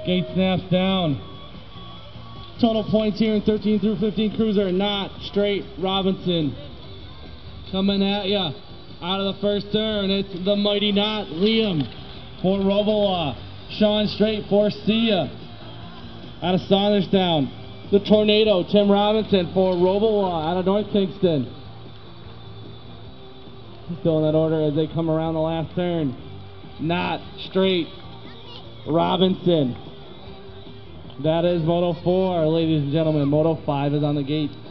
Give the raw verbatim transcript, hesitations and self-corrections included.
Gate snaps down. Total points here in thirteen through fifteen cruiser. Not straight Robinson coming at ya out of the first turn. It's the mighty Not Liam for Robola. Sean Straight for Sia out of Saunderstown. The Tornado, Tim Robinson for Robola out of North Kingston. Still in that order as they come around the last turn. Not Straight Robinson. That is Moto four, ladies and gentlemen. Moto five is on the gate.